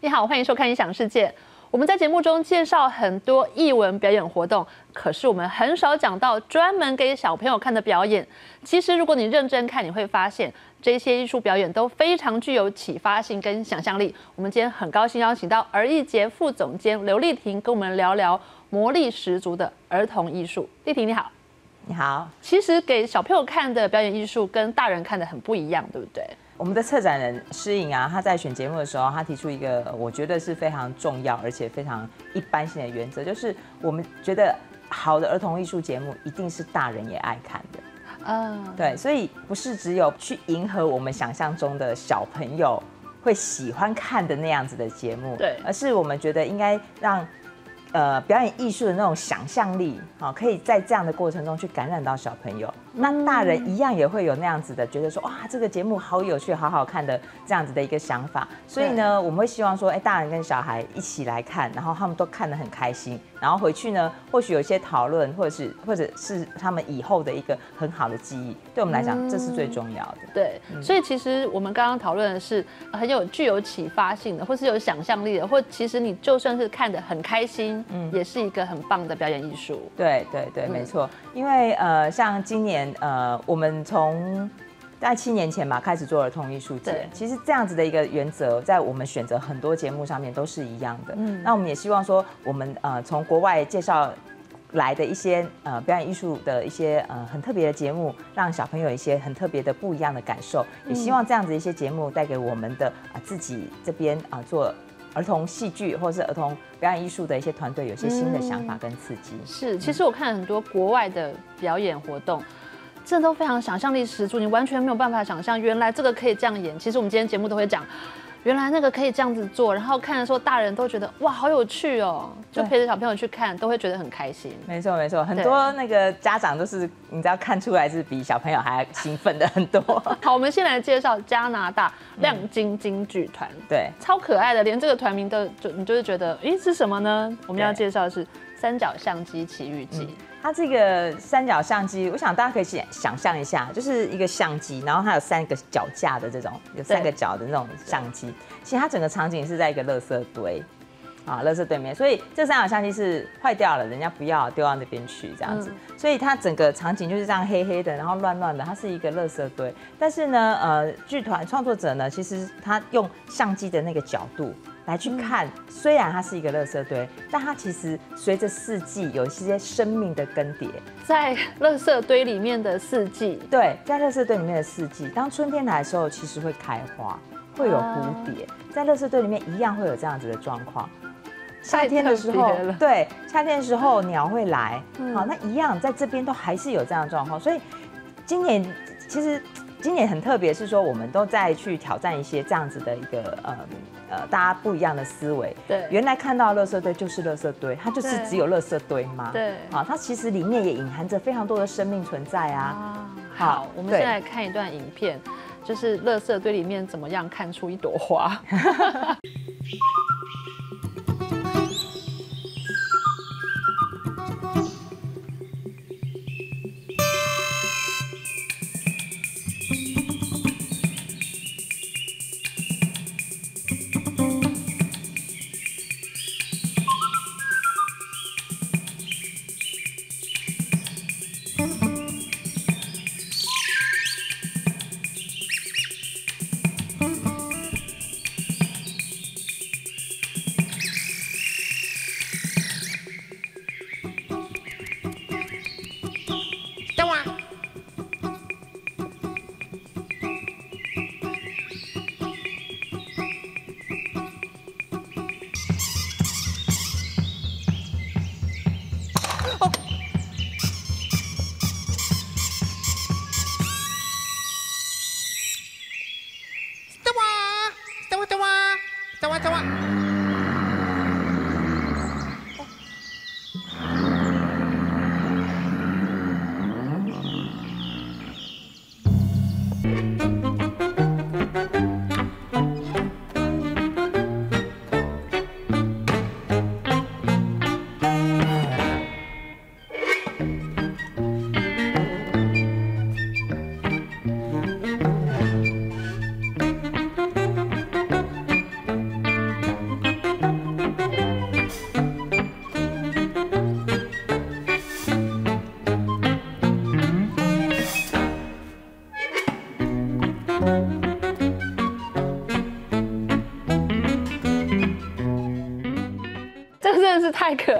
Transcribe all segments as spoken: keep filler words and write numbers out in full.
好，欢迎收看《影响世界》。我们在节目中介绍很多艺文表演活动，可是我们很少讲到专门给小朋友看的表演。其实，如果你认真看，你会发现这些艺术表演都非常具有启发性跟想象力。我们今天很高兴邀请到儿艺节副总监刘丽婷，跟我们聊聊魔力十足的儿童艺术。丽婷你好。 你好。 其实给小朋友看的表演艺术跟大人看的很不一样，对不对？ 我们的策展人诗颖啊，他在选节目的时候，他提出一个我觉得是非常重要而且非常一般性的原则，就是我们觉得好的儿童艺术节目一定是大人也爱看的。嗯，对，所以不是只有去迎合我们想象中的小朋友会喜欢看的那样子的节目， 对， 而是我们觉得应该让呃表演艺术的那种想象力，好，可以在这样的过程中去感染到小朋友。那大人一样也会有那样子的觉得说，哇，这个节目好有趣、好好看的这样子的一个想法。所以呢，我们会希望说，哎，大人跟小孩一起来看，然后他们都看得很开心，然后回去呢，或许有一些讨论，或者是或者是他们以后的一个很好的记忆。对我们来讲，这是最重要的。 对，所以其实我们刚刚讨论的是很有具有启发性的，或是有想象力的，或其实你就算是看得很开心，嗯，也是一个很棒的表演艺术。 对对对，没错。因为呃，像今年。呃，我们从大概七年前吧开始做儿童艺术节，其实这样子的一个原则，在我们选择很多节目上面都是一样的。嗯，那我们也希望说，我们呃从国外介绍来的一些呃表演艺术的一些呃很特别的节目，让小朋友有一些很特别的不一样的感受。也希望这样子一些节目带给我们的啊、呃、自己这边啊、呃、做儿童戏剧或是儿童表演艺术的一些团队有些新的想法跟刺激。嗯、 是，其实我看很多国外的表演活动。真的都非常想象力十足，你完全没有办法想象，原来这个可以这样演。其实我们今天节目都会讲，原来那个可以这样子做，然后看的时候，大人都觉得哇，好有趣哦，就陪着小朋友去看，都会觉得很开心。 没错没错，很多那个家长都是，你知道看出来是比小朋友还兴奋的很多。 好，我们先来介绍加拿大亮晶晶剧团，嗯、 对， 超可爱的，连这个团名都就你就是觉得，咦，是什么呢？我们要介绍的是《三角相机奇遇记》。嗯它这个三角相机，我想大家可以想象一下，就是一个相机，然后它有三个脚架的这种，有三个脚的那种相机。其实它整个场景是在一个垃圾堆，啊，垃圾堆里面，所以这三角相机是坏掉了，人家不要丢到那边去这样子，嗯、所以它整个场景就是这样黑黑的，然后乱乱的，它是一个垃圾堆。但是呢，呃，剧团创作者呢，其实他用相机的那个角度。来去看，虽然它是一个垃圾堆，但它其实随着四季有一些生命的更迭。 在垃圾堆里面的四季， 对，在垃圾堆里面的四季，当春天来的时候，其实会开花，会有蝴蝶，在垃圾堆里面一样会有这样子的状况。夏天的时候，对，夏天的时候鸟会来，嗯、好，那一样在这边都还是有这样的状况。所以今年其实。今年很特别，是说我们都在去挑战一些这样子的一个呃呃大家不一样的思维。 对， 原来看到垃圾堆就是垃圾堆，它就是只有垃圾堆吗？ 对， 啊，它其实里面也隐含着非常多的生命存在啊。 啊好，我们现在看一段影片，就是垃圾堆里面怎么样看出一朵花。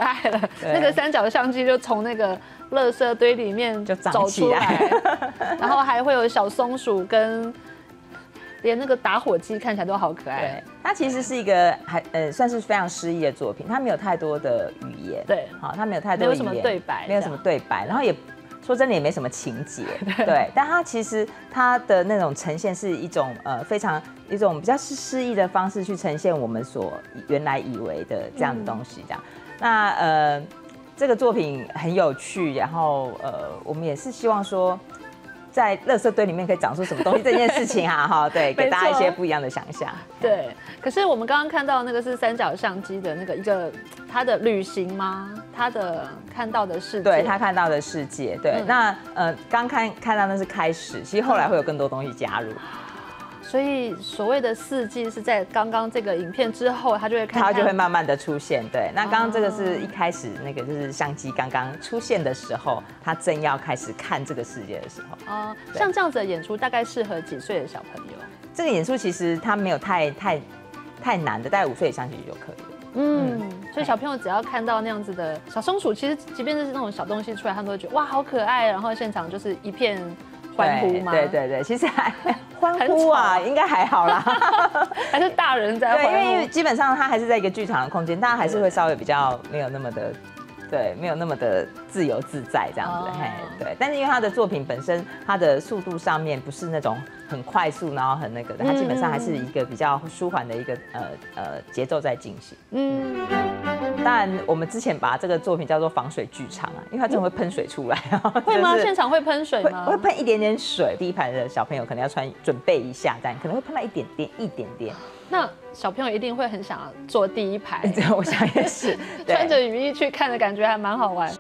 害了，那个三角相机就从那个垃圾堆里面就长走出起来来，然后还会有小松鼠跟。连那个打火机看起来都好可爱。 对，它其实是一个还呃算是非常诗意的作品，它没有太多的语言， 对， 好，它没有太多的语言， 没有什么对白， 没有什么对白，然后也说真的也没什么情节，对，但它其实它的那种呈现是一种呃非常一种比较是诗意的方式去呈现我们所原来以为的这样的东西，这样，嗯、那呃这个作品很有趣，然后呃我们也是希望说。在垃圾堆里面可以长出什么东西这件事情啊，哈，对，给大家一些不一样的想象。 对，可是我们刚刚看到那个是三角相机的那个一个他的旅行吗？他的看到的世界， 对他看到的世界，对，嗯、那呃刚看看到那是开始，其实后来会有更多东西加入。 所以所谓的四季是在刚刚这个影片之后，它就会看， 它就会慢慢的出现。对，那刚刚这个是一开始那个就是相机刚刚出现的时候，他正要开始看这个世界的时候。 哦，像这样子的演出大概适合几岁的小朋友？ 这个演出其实它没有太太太难的，大概五岁以上其实就可以了。 嗯，所以小朋友只要看到那样子的小松鼠，其实即便是那种小东西出来，他们都会觉得哇好可爱，然后现场就是一片。欢呼吗？ 对对对，其实还欢呼啊，应该还好啦， 还是大人在欢呼。 对，因为基本上它还是在一个剧场的空间，大家还是会稍微比较没有那么的，对，没有那么的自由自在这样子，哦、嘿，对。但是因为他的作品本身，它的速度上面不是那种很快速，然后很那个的，它基本上还是一个比较舒缓的一个呃呃节奏在进行。嗯。当然，我们之前把这个作品叫做防水剧场啊，因为它真的会喷水出来。 会吗？现场会喷水吗？ 会喷一点点水。第一排的小朋友可能要穿准备一下，但可能会喷到一点点，一点点。 那小朋友一定会很想要坐第一排。 我想也是， 穿着雨衣去看的感觉还蛮好玩。